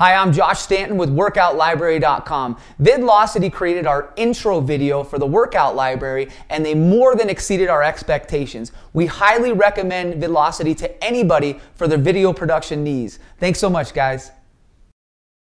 Hi, I'm Josh Stanton with WorkoutLibrary.com. Vidlocity created our intro video for the Workout Library, and they more than exceeded our expectations. We highly recommend Vidlocity to anybody for their video production needs. Thanks so much, guys.